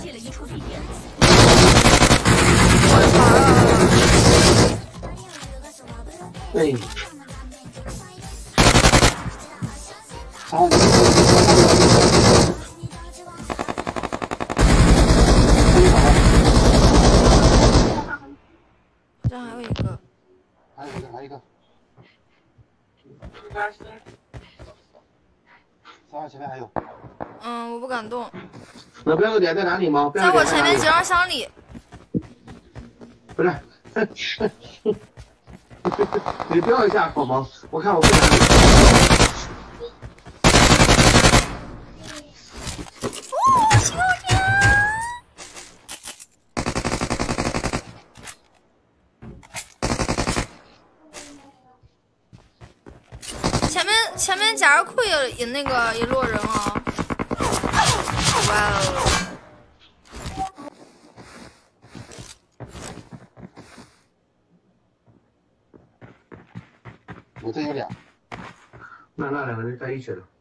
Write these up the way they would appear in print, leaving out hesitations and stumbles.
对。好。 这还有一个。 还有一个。3号前面还有。 我不敢动。 那标个点在哪里吗？ 在我前面集装箱里。 不是。你标一下好吗？我看我不敢。 行天！前面甲二库也那个也落人啊！哇哦！ 我这有俩，那两个人在一起了。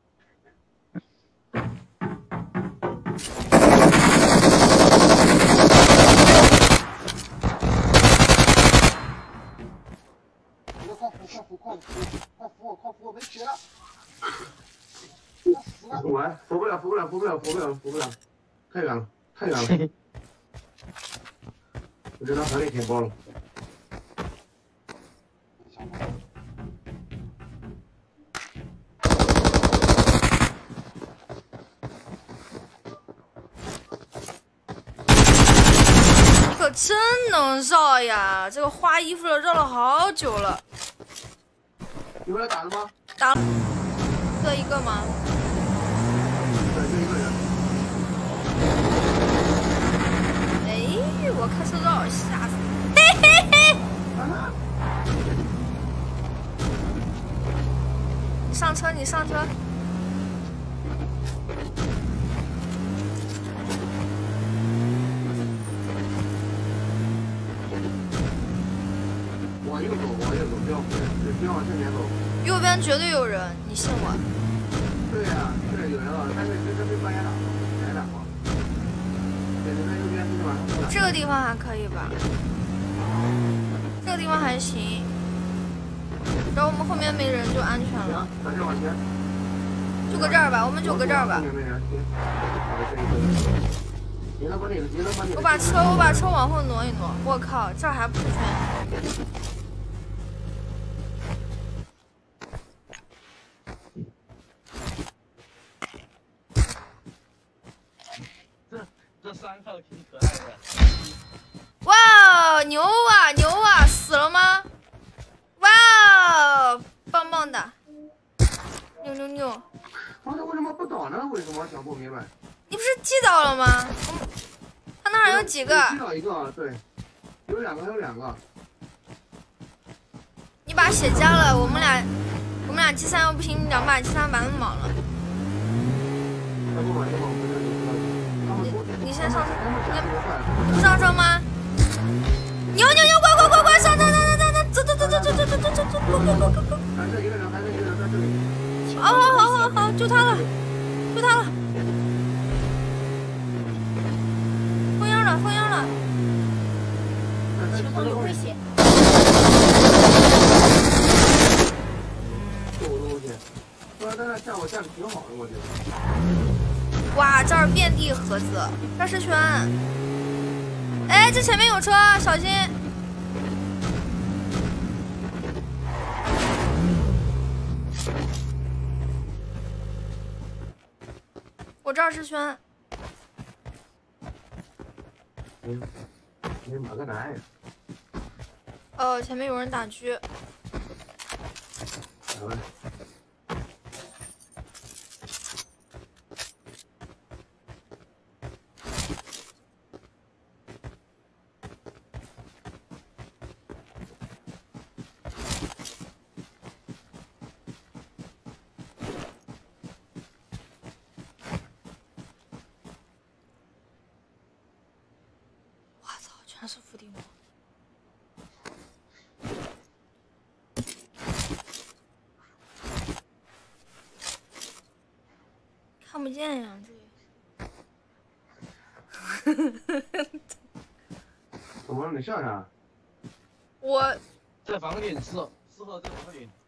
快扶我没血了！完，扶不了，太远了。我这张河里填包了。 你可真能绕呀！这个花衣服的绕了好久了。 有人打了吗？ 打了，这一个吗？ 对，就一个人。 哎，我开车绕，吓死！嘿嘿嘿！你上车，你上车。 往右走，不要往正前走。 右边绝对有人，你信我。 对呀，对，有人了，但是这被半夜打了，挨打过。对，那右边是晚上。 这个地方还可以吧？这个地方还行。然后我们后面没人就安全了。 咱就往前。 就搁这儿吧，我们就搁这儿吧。我把车往后挪一挪。我靠，这儿还不全。 这3号挺可爱的。 哇，牛啊！死了吗？哇，棒棒的！牛！ 他为什么不倒呢？为什么想不明白？ 你不是击倒了吗？他那儿有几个？ 击倒一个，对，有两个。 你把血加了，我们俩击3要不行，2把击3把他们莽了。你先上车，你不上车吗？牛，快上车！走！ 还剩一个人在这里。 好，救他了！封烟了！ 前方有危险！ 不然在那下我下的挺好的，我觉得。 哇，这儿遍地盒子，这是圈。哎，这前面有车，小心！我这儿是圈。 你马个男呀？ 前面有人打狙。 好嘞。 全是伏地魔。看不见呀，这里。 怎么了？你笑啥？ 我在房顶4号在房顶。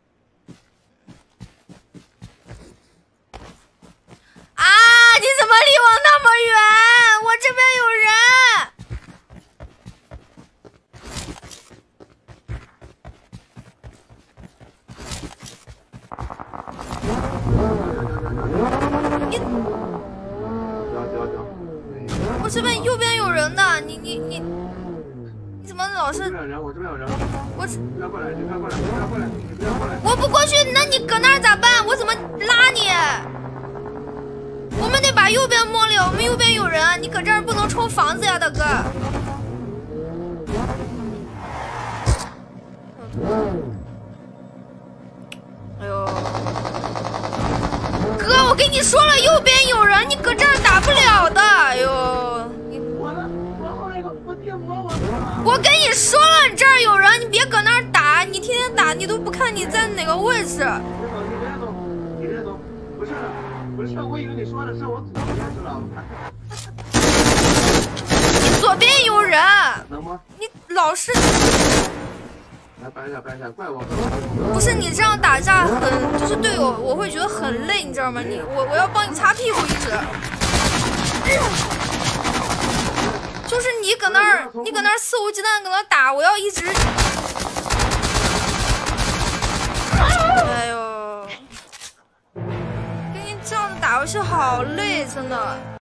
啊！你怎么离我那么远？我这边有人。你，我这边右边有人的，你怎么老是？ 我这边有人，我这边有人。 我不要过来，你不要过来，你不要过来，你不要过来。 我不过去，那你搁那儿咋办？我怎么拉你？我们得把右边摸了，我们右边有人，你搁这儿不能冲房子呀，大哥。哎呦，哥，我跟你说了，右边有人，你搁这儿打不了的。哎呦，你我跟你说了，你这儿有人，你别搁那儿打，你天天打，你都不看你在哪个位置。 你别走，不是，我以为你说的是我左边知道吗？ 你左边有人， 能吗？ 你老是。 来掰一下，怪我。 不是你这样打架很，就是对我会觉得很累，你知道吗？我要帮你擦屁股一直。就是你搁那儿肆无忌惮搁那打，我要一直。哎呦，跟你这样子打游戏好累，真的。